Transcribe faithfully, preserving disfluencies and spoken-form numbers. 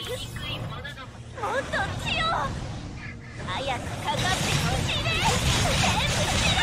もっと血を早くかかってほしいね。全部しろ。